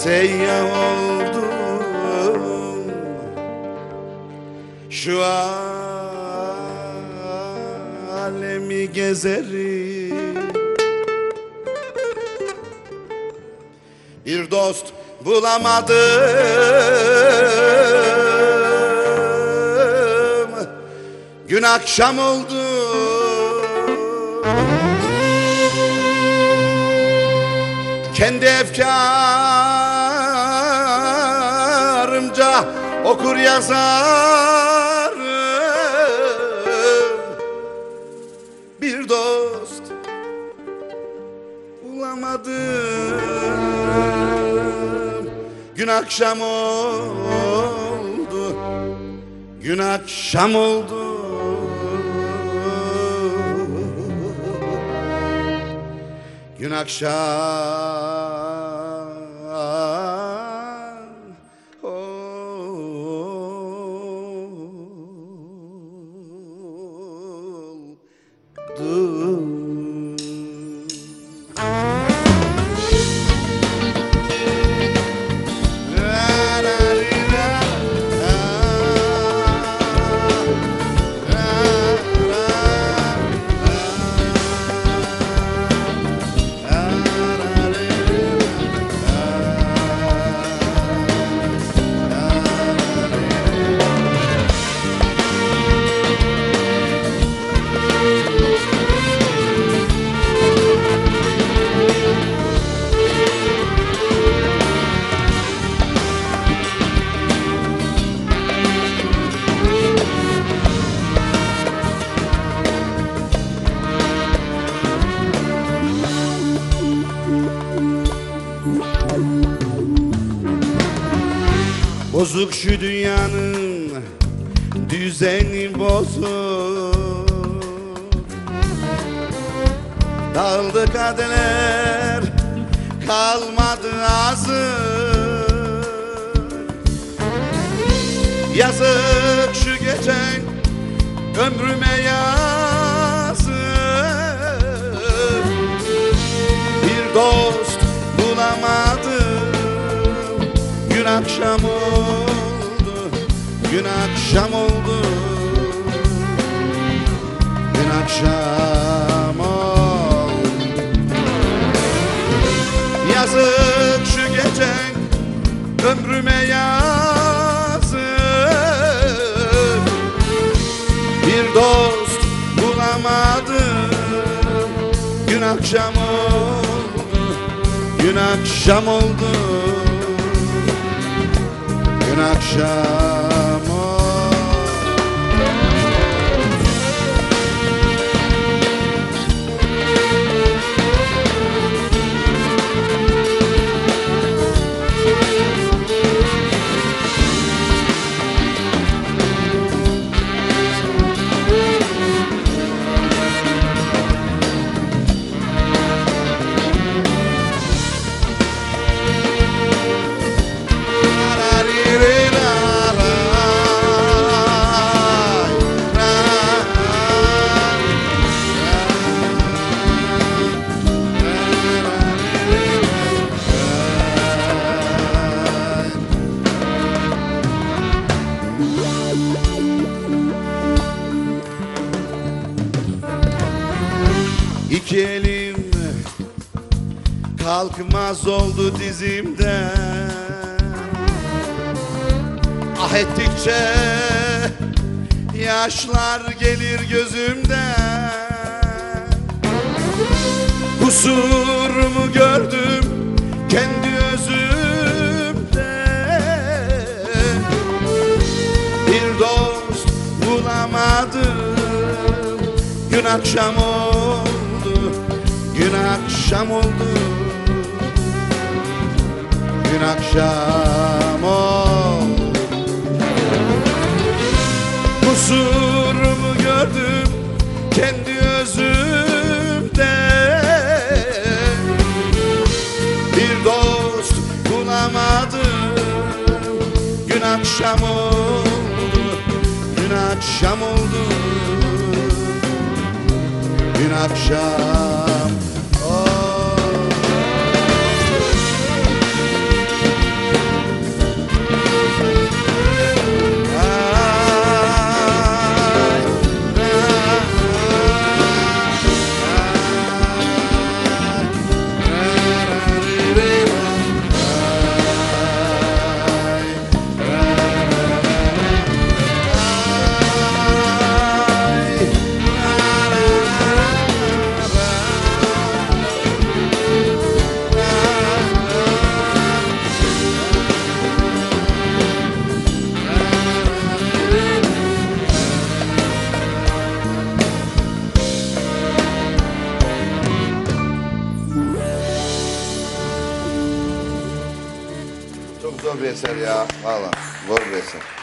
seyyah oldum. Şu alemi gezerim, bir dost bulamadım. Gün akşam oldu, kendi efkarımca okur yazarım. Bir dost bulamadım. Gün akşam oldu, gün akşam oldu. Gün akşam oldu. Bozuk şu dünyanın düzeni bozuk, dağıldı kadeler, kalmadı azık. Yazık şu geçen ömrüme yazık. Bir dost bulamadım. Gün akşam oldu, gün akşam oldu. Gün akşam oldu. Yazık şu geçen ömrüme yazık. Bir dost bulamadım. Gün akşam oldu, gün akşam oldu. Gün akşam oldu. İki elim kalkmaz oldu dizimden. Ah ettikçe yaşlar gelir gözümden. Kusurumu gördüm kendi özümde. Bir dost bulamadım. Gün akşam oldu, gün akşam oldu. Gün akşam oldu. Kusurumu gördüm kendi özümde. Bir dost bulamadım. Gün akşam oldu, gün akşam oldu. Gün akşam oldu. Çok zor bir eser ya. Valla zor bir eser.